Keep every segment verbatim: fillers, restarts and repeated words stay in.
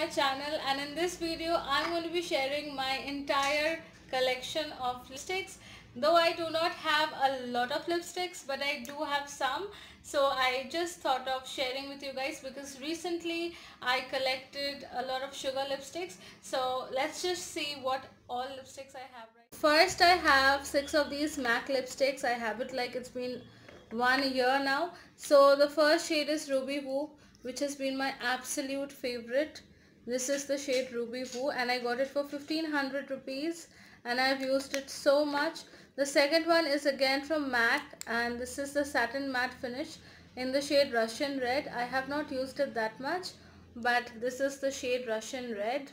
channel, and in this video I'm going to be sharing my entire collection of lipsticks. Though I do not have a lot of lipsticks, but I do have some, so I just thought of sharing with you guys because recently I collected a lot of sugar lipsticks. So let's just see what all lipsticks I have right. First, I have six of these MAC lipsticks. I have it like it's been one year now. So the first shade is Ruby Woo, which has been my absolute favorite. This is the shade Ruby Woo and I got it for fifteen hundred rupees and I've used it so much. The second one is again from MAC and this is the satin matte finish in the shade Russian Red. I have not used it that much, but this is the shade Russian Red.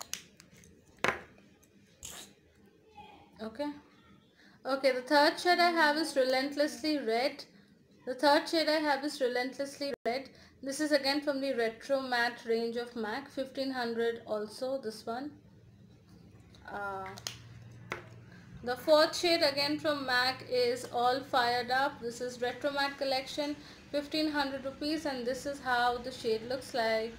Okay. Okay, the third shade I have is Relentlessly Red. The third shade I have is Relentlessly Red. This is again from the Retro Matte range of MAC, fifteen hundred also, this one. Uh, the fourth shade again from MAC is All Fired Up. This is Retro Matte collection, fifteen hundred rupees, and this is how the shade looks like.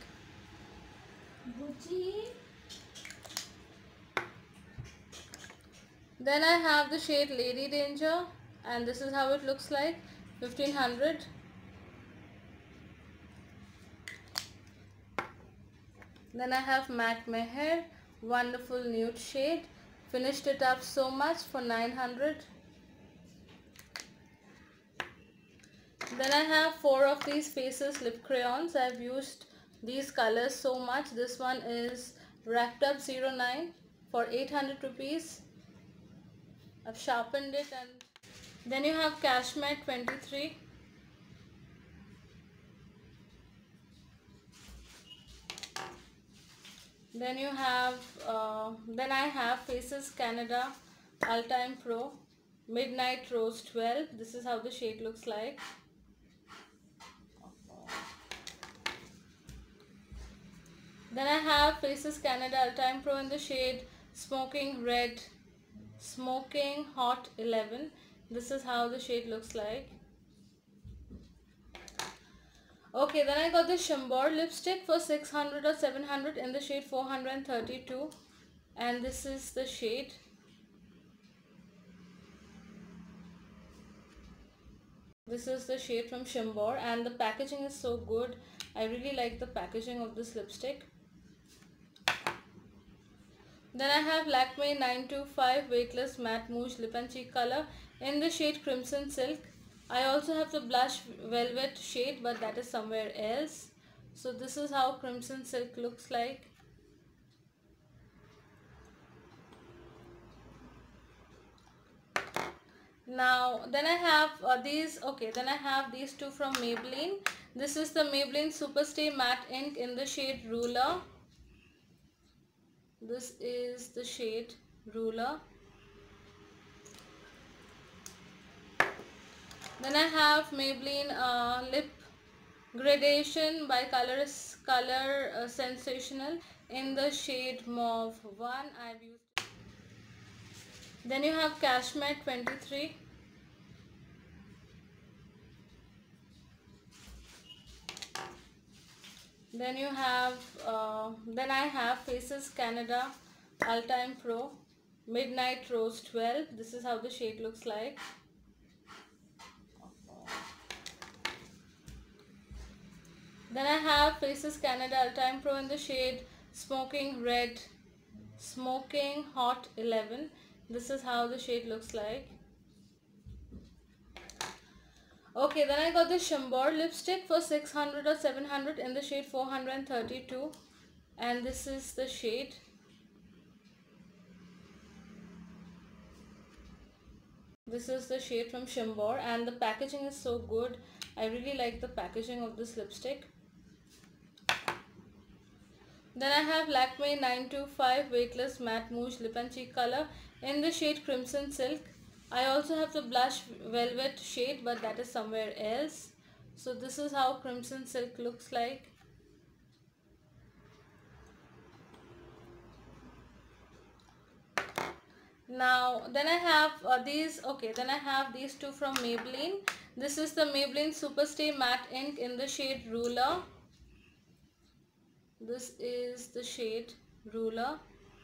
Then I have the shade Lady Danger and this is how it looks like, fifteen hundred. Then I have MAC Meher, wonderful nude shade, finished it up so much for nine hundred. Then I have four of these Faces lip crayons. I've used these colors so much. This one is Wrapped Up zero nine for eight hundred rupees. I've sharpened it. And then you have Cashmere twenty-three. Then you have, uh, then I have Faces Canada All-Time Pro Midnight Rose twelve. This is how the shade looks like. Then I have Faces Canada All-Time Pro in the shade Smoking Red, Smoking Hot eleven. This is how the shade looks like. Okay, then I got the Chambord lipstick for six hundred or seven hundred in the shade four hundred thirty-two, and this is the shade. This is the shade from Chambord and the packaging is so good. I really like the packaging of this lipstick. Then I have Lakme nine two five Weightless Matte Mousse Lip and Cheek Color in the shade Crimson Silk. I also have the Blush Velvet shade, but that is somewhere else. So this is how Crimson Silk looks like. Now then I have uh, these, okay, then I have these two from Maybelline. This is the Maybelline Superstay Matte Ink in the shade Ruler. This is the shade Ruler. Then I have Maybelline uh, Lip Gradation by Color, Color uh, Sensational in the shade Mauve one. I've used it. Then you have Cashmere twenty-three. Then you have, uh, then I have Faces Canada All-Time Pro Midnight Rose twelve. This is how the shade looks like. Then I have Faces Canada All-Time Pro in the shade Smoking Red, Smoking Hot eleven. This is how the shade looks like. Okay, then I got the Chambord lipstick for six hundred or seven hundred in the shade four hundred thirty-two, and this is the shade. This is the shade from Chambord and the packaging is so good. I really like the packaging of this lipstick. Then I have Lakme nine two five Weightless Matte Mousse Lip and Cheek Color in the shade Crimson Silk. I also have the Blush Velvet shade, but that is somewhere else. So this is how Crimson Silk looks like. Now then I have uh, these, okay, then I have these two from Maybelline. This is the Maybelline Superstay Matte Ink in the shade Ruler. This is the shade Ruler.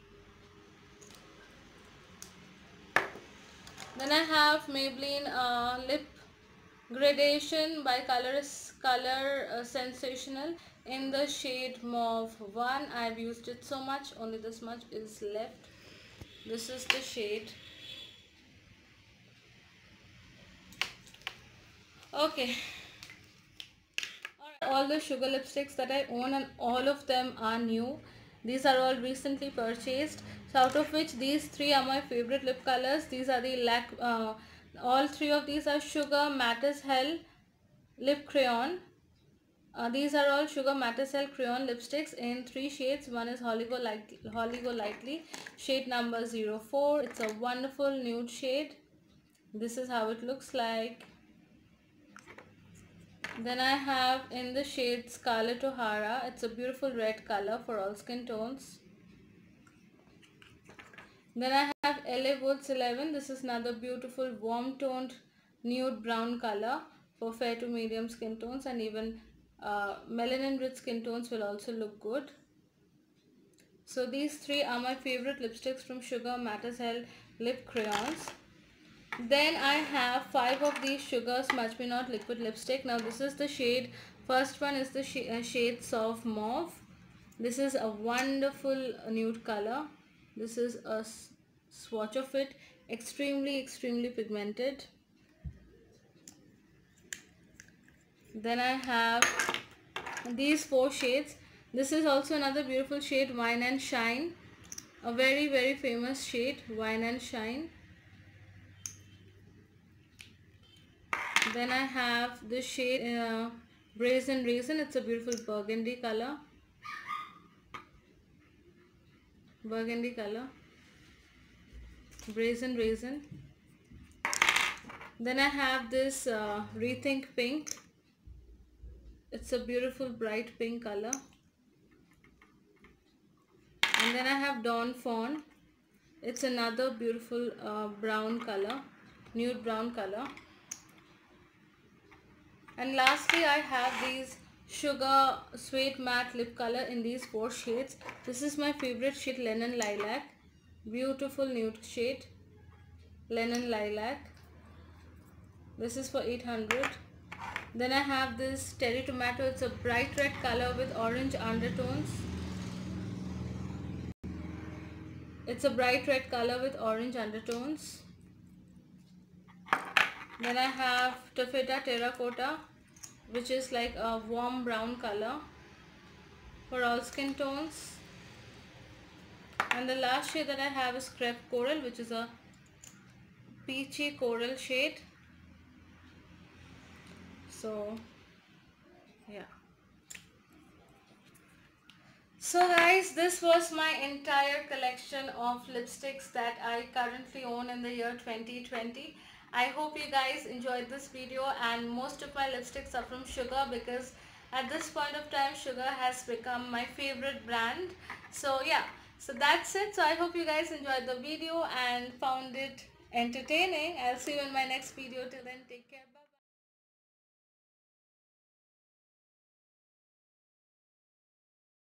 Then I have Maybelline uh, Lip Gradation by Colors Color uh, Sensational in the shade Mauve one. I've used it so much, only this much is left. This is the shade. Okay. All the sugar lipsticks that I own, and all of them are new. These are all recently purchased. So out of which these three are my favorite lip colors. These are the lac uh, all three of these are Sugar Matte as Hell Lip Crayon. Uh, these are all Sugar Matte as Hell Crayon lipsticks in three shades. One is Holly Go, Light, Holly Go Lightly, shade number zero four. It's a wonderful nude shade. This is how it looks like. Then I have in the shade Scarlet O'Hara. It's a beautiful red color for all skin tones. Then I have L A Woods eleven. This is another beautiful warm toned nude brown color for fair to medium skin tones, and even uh, melanin rich skin tones will also look good. So these three are my favorite lipsticks from Sugar Matte as Hell Lip Crayons. Then I have five of these Sugar Smudge Me Not liquid lipstick. Now this is the shade, first one is the sh uh, shade Soft Mauve. This is a wonderful nude color. This is a swatch of it, extremely extremely pigmented. Then I have these four shades. This is also another beautiful shade, Wine and Shine, a very very famous shade, Wine and Shine. Then I have this shade uh, Brazen Raisin. It's a beautiful burgundy color. Burgundy color. Brazen Raisin. Then I have this uh, Rethink Pink. It's a beautiful bright pink color. And then I have Dawn Fawn. It's another beautiful uh, brown color, nude brown color. And lastly I have these Sugar Suede Matte Lip Color in these four shades. This is my favorite shade, Lemon Lilac. Beautiful nude shade, Lemon Lilac. This is for eight hundred. Then I have this Cherry Tomato. It's a bright red color with orange undertones. It's a bright red color with orange undertones. Then I have Taffeta Terracotta, which is like a warm brown color for all skin tones. And the last shade that I have is Crepe Coral, which is a peachy coral shade. So yeah. So guys, this was my entire collection of lipsticks that I currently own in the year twenty twenty. I hope you guys enjoyed this video, and most of my lipsticks are from Sugar, because at this point of time Sugar has become my favorite brand. So yeah, so that's it. So I hope you guys enjoyed the video and found it entertaining. I'll see you in my next video. Till then, take care. Bye.